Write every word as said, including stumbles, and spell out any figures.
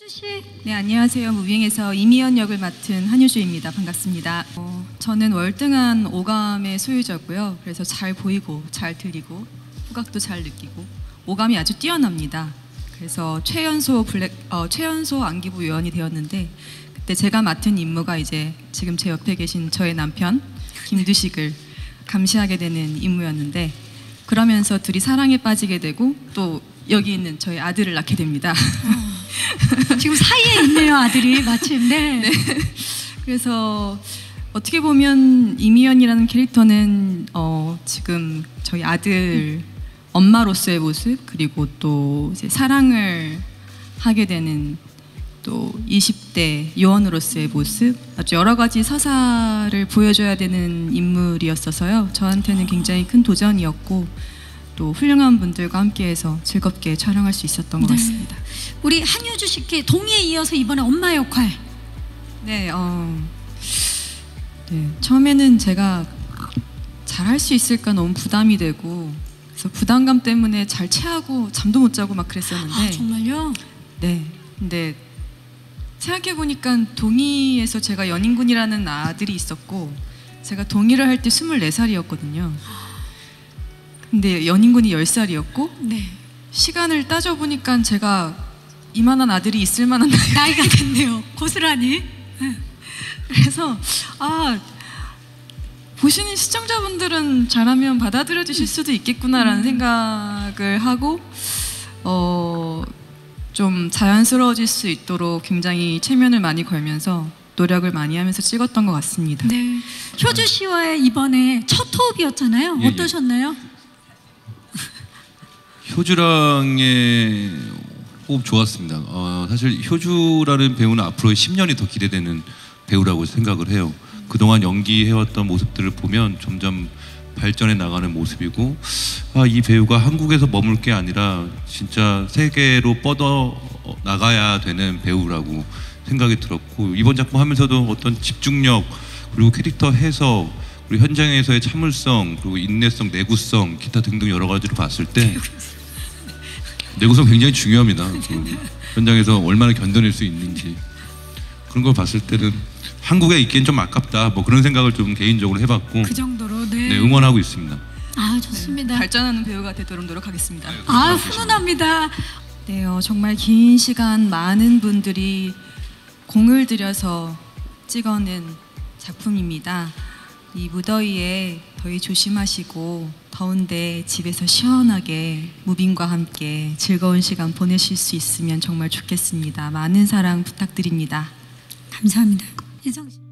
씨. 네, 안녕하세요. 무빙에서 이미연 역을 맡은 한효주입니다. 반갑습니다. 어, 저는 월등한 오감의 소유자고요. 그래서 잘 보이고 잘 들리고 후각도 잘 느끼고 오감이 아주 뛰어납니다. 그래서 최연소 블랙 어, 최연소 안기부 요원이 되었는데 그때 제가 맡은 임무가 이제 지금 제 옆에 계신 저의 남편 김두식을 감시하게 되는 임무였는데 그러면서 둘이 사랑에 빠지게 되고 또 여기 있는 저희 아들을 낳게 됩니다. 어, 지금 사이에 있네요, 아들이 마침. 네. 네. 그래서 어떻게 보면 이미연이라는 캐릭터는 어, 지금 저희 아들 엄마로서의 모습 그리고 또 이제 사랑을 하게 되는 또 이십 대 요원으로서의 모습 아주 여러 가지 서사를 보여줘야 되는 인물이었어서요. 저한테는 굉장히 큰 도전이었고 또 훌륭한 분들과 함께해서 즐겁게 촬영할 수 있었던 것 네. 같습니다. 우리 한효주 씨께 동의에 이어서 이번에 엄마 역할. 네, 어, 네, 처음에는 제가 잘할 수 있을까 너무 부담이 되고 그래서 부담감 때문에 잘 체하고 잠도 못 자고 막 그랬었는데 아, 정말요? 네, 근데 생각해보니까 동의에서 제가 연인군이라는 아들이 있었고 제가 동의를 할 때 스물네 살이었거든요. 근데 연인군이 열 살이었고 네. 시간을 따져보니까 제가 이만한 아들이 있을 만한 나이 나이가 됐네요. 고스란히. 그래서 아 보시는 시청자분들은 잘하면 받아들여 주실 수도 있겠구나라는 생각을 하고 어, 좀 자연스러워질 수 있도록 굉장히 체면을 많이 걸면서 노력을 많이 하면서 찍었던 것 같습니다. 네. 효주 씨와의 이번에 첫 호흡이었잖아요. 예, 예. 어떠셨나요? 효주랑의 호흡 좋았습니다. 어, 사실 효주라는 배우는 앞으로 십 년이 더 기대되는 배우라고 생각을 해요. 그동안 연기해왔던 모습들을 보면 점점 발전해 나가는 모습이고 아, 이 배우가 한국에서 머물 게 아니라 진짜 세계로 뻗어 나가야 되는 배우라고 생각이 들었고 이번 작품 하면서도 어떤 집중력 그리고 캐릭터 해석 그리고 현장에서의 참을성 그리고 인내성, 내구성 기타 등등 여러 가지를 봤을 때 내구성 굉장히 중요합니다. 그 현장에서 얼마나 견뎌낼 수 있는지 그런 걸 봤을 때는 한국에 있기엔 좀 아깝다 뭐 그런 생각을 좀 개인적으로 해봤고 그 정도로. 네. 네, 응원하고 있습니다. 아, 좋습니다. 네, 발전하는 배우가 되도록 노력하겠습니다. 아, 훈훈합니다. 네, 어, 정말 긴 시간 많은 분들이 공을 들여서 찍어낸 작품입니다. 이 무더위에 더위 조심하시고 더운데 집에서 시원하게 무빙과 함께 즐거운 시간 보내실 수 있으면 정말 좋겠습니다. 많은 사랑 부탁드립니다. 감사합니다. 혜정 씨.